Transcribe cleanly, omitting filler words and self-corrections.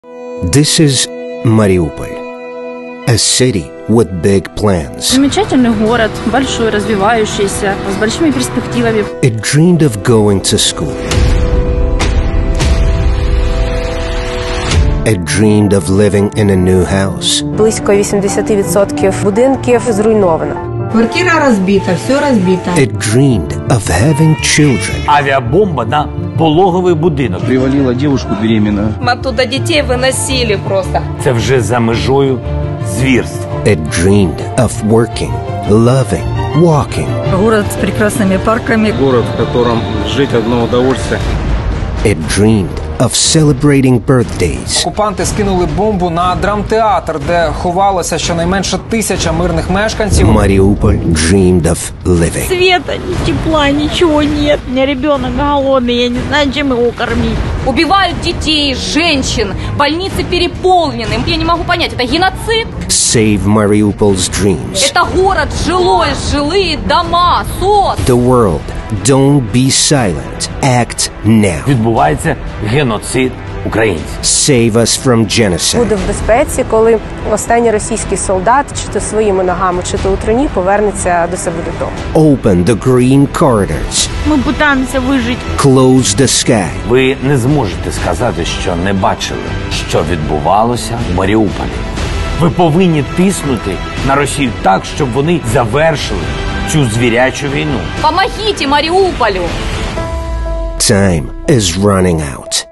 This is Mariupol, a city with big plans. Замечательный город, большой, развивающийся, с большими перспективами. It dreamed of going to school. It dreamed of living in a new house. Близько 80% будинків зруйновано. Квартира разбита, все разбито. It dreamed of having children. Авиабомба на пологовий будинок. Привалила девушку беременную. Мы оттуда детей выносили просто. Це вже за межою звірства. It dreamed of working, loving, walking. Город с прекрасными парками. Город, в котором жить одно удовольствие. It dreamed of celebrating birthdays. Окупанти скинули бомбу на драмтеатр, де ховалося щонайменше 1000 мирних мешканців. Mariupol dreamed of living. Света, ни тепла, ничего нет. У меня ребенок голодный, я не знаю, чем его кормить. Убивают детей, женщин, больницы переполнены. Я не могу понять, это геноцид? Save Mariupol's dreams. Это город жилой, жилые дома, СОС. The world, don't be silent. Act now. Відбувається геноцид українців. Save us from genocide. Буде в безпеці, коли останній російський солдат, чи то своїми ногами, чи то у труні, повернеться до себе додому. Open the green corridors. Мы пытаемся выжить. Close the sky. Ви не зможете сказати, що не бачили, що відбувалося в Маріуполі. Ви повинні тиснути на Росію так, щоб вони завершили цю звірячу війну. Помогите Мариуполю! Time is running out.